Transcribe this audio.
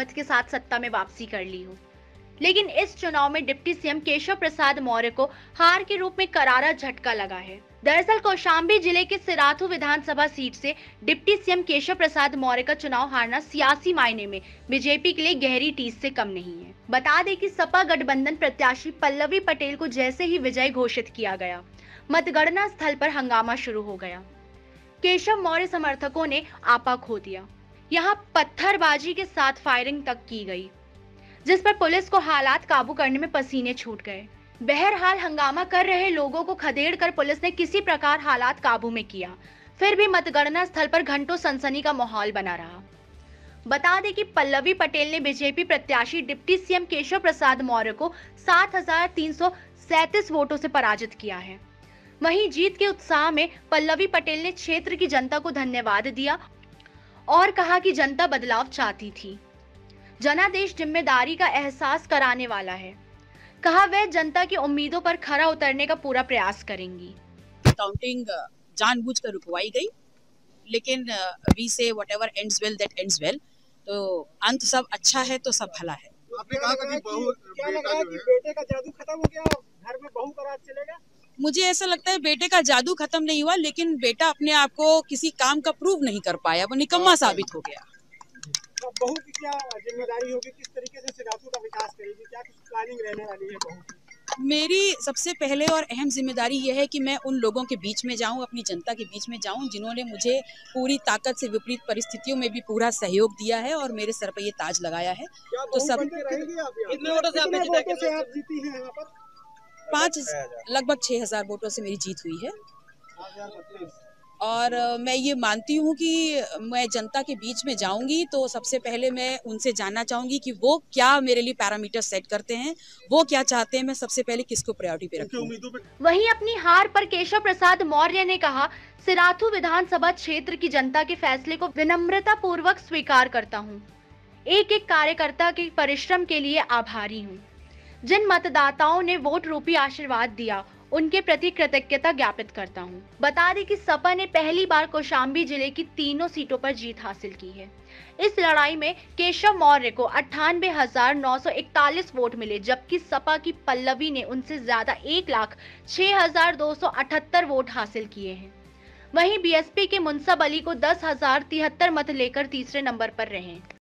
बहुमत के साथ सत्ता में वापसी कर ली हो। लेकिन इस चुनाव में डिप्टी सीएम केशव प्रसाद मौर्य को हार के रूप में करारा झटका लगा है। दरअसल कौशाम्बी जिले के सिराथू विधानसभा सीट से डिप्टी सीएम केशव प्रसाद मौर्य का चुनाव हारना सियासी मायने में बीजेपी के लिए गहरी टीस से कम नहीं है। बता दें कि सपा गठबंधन प्रत्याशी पल्लवी पटेल को जैसे ही विजय घोषित किया गया, मतगणना स्थल पर हंगामा शुरू हो गया। केशव मौर्य समर्थकों ने आपा खो दिया। यहाँ पत्थरबाजी के साथ फायरिंग तक की गई, जिस पर पुलिस को हालात काबू करने में पसीने छूट गए। बहरहाल हंगामा कर रहे लोगों को खदेड़ कर पुलिस ने किसी प्रकार हालात काबू में किया। फिर भी मतगणना स्थल पर घंटों सनसनी का माहौल बना रहा। बता दें कि पल्लवी पटेल ने बीजेपी प्रत्याशी डिप्टी सीएम केशव प्रसाद मौर्य को 7,337 वोटों से पराजित किया है। वहीं जीत के उत्साह में पल्लवी पटेल ने क्षेत्र की जनता को धन्यवाद दिया और कहा कि जनता बदलाव चाहती थी। जनादेश जिम्मेदारी का एहसास कराने वाला है। कहा वह जनता की उम्मीदों पर खरा उतरने का पूरा प्रयास करेंगी। काउंटिंग जानबूझकर रुकवाई गई, लेकिन we say whatever ends well that ends well. तो अंत सब अच्छा है तो सब भला है। आपने कहा कि क्या लग रहा है कि बेटे का जादू खत्म हो गया, घर में बहू का राज चलेगा? मुझे ऐसा लगता है बेटे का जादू खत्म नहीं हुआ, लेकिन बेटा अपने आप को किसी काम का प्रूव नहीं कर पाया, वो निकम्मा साबित हो गया। बहू की क्या जिम्मेदारी होगी, किस तरीके से सिराथू का विकास करेगी, क्या कुछ प्लानिंग रहने वाली है बहू की? मेरी सबसे पहले और अहम जिम्मेदारी यह है कि मैं उन लोगों के बीच में जाऊं, अपनी जनता के बीच में जाऊं, जिन्होंने मुझे पूरी ताकत से विपरीत परिस्थितियों में भी पूरा सहयोग दिया है और मेरे सर पर ये ताज लगाया है। तो सब कितने वोटों से आप जीती हैं यहाँ पर? 5 लगभग 6,000 वोटों से मेरी जीत हुई है। और मैं ये मानती हूँ कि मैं जनता के बीच में जाऊंगी तो सबसे पहले मैं उनसे जानना चाहूंगी कि वो क्या मेरे लिए पैरामीटर सेट करते हैं, वो क्या चाहते हैं, मैं सबसे पहले किसको प्रायोरिटी पे रखूं। वहीं अपनी हार पर केशव प्रसाद मौर्य ने कहा, सिराथू विधानसभा क्षेत्र की जनता के फैसले को विनम्रता पूर्वक स्वीकार करता हूँ। एक एक कार्यकर्ता के परिश्रम के लिए आभारी हूँ। जिन मतदाताओं ने वोट रूपी आशीर्वाद दिया, उनके प्रति कृतज्ञता ज्ञापित करता हूं। बता दें कि सपा ने पहली बार कौशाम्बी जिले की तीनों सीटों पर जीत हासिल की है। इस लड़ाई में केशव मौर्य को 98,941 वोट मिले, जबकि सपा की पल्लवी ने उनसे ज्यादा 1,06,278 वोट हासिल किए हैं। वहीं बीएसपी के मुनसब अली को 10,073 मत लेकर तीसरे नंबर पर रहे।